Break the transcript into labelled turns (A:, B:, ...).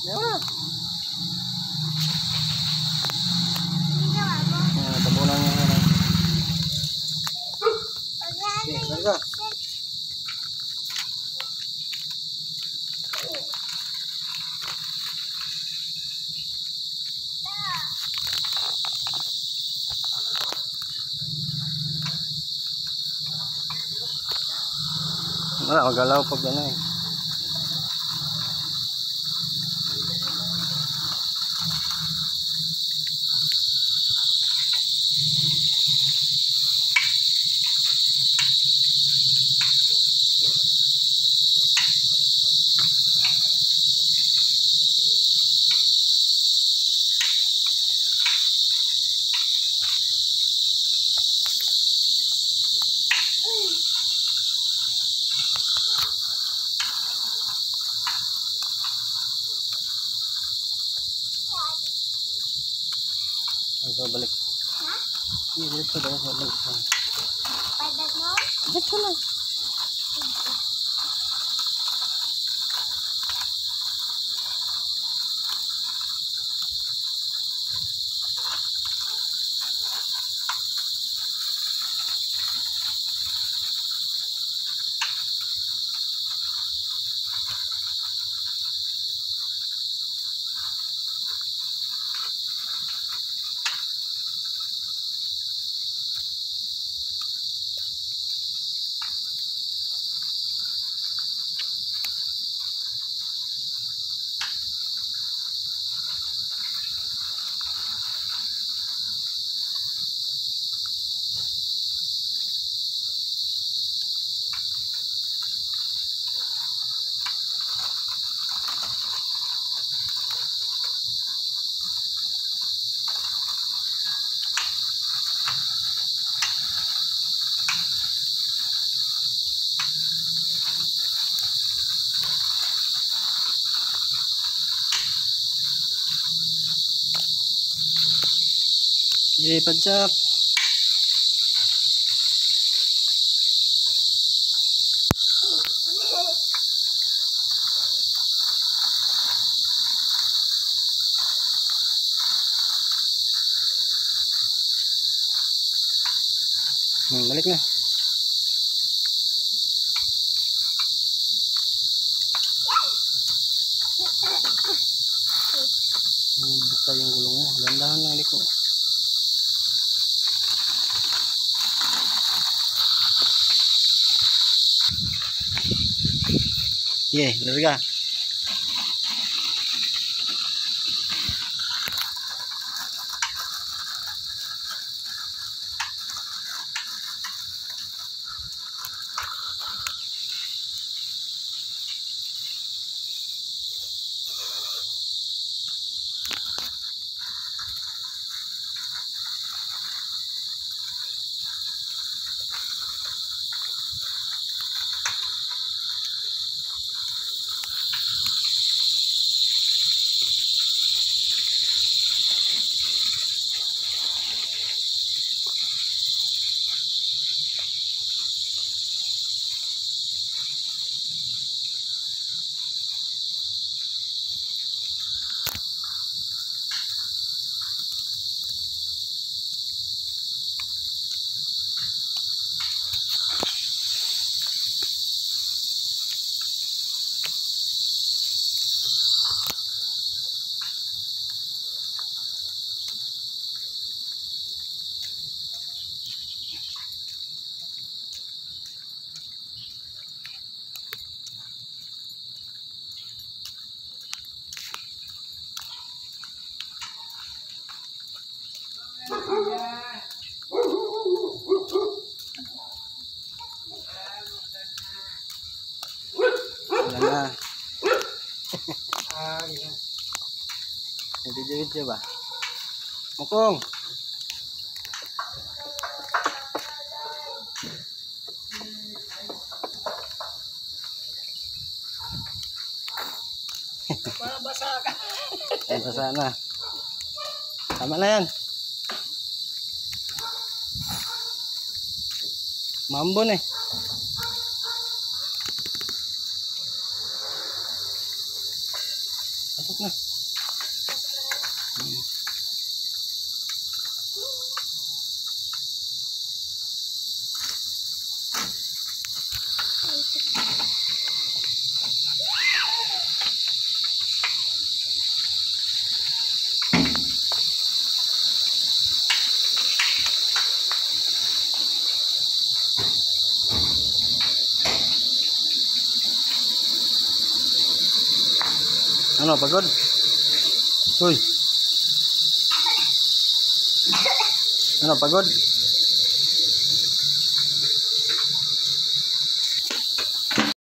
A: Diba? Tabunan niya na. Okay, larga. Wala, magalaw pag ano eh. So, balik. Ha? Balik ko daw. Balik ko. Padat mo? Balik ko lang. Yay, padjak. Balik na. Buka yung gulong mo. Dandahan lang liko. Yeah, larga. Wala na. Video-video ba? Mukong.
B: Basa ka.
A: Basa na. Tama na yan. Mambon eh. Pasok na. Ano, pagod? Uy. Ano, pagod?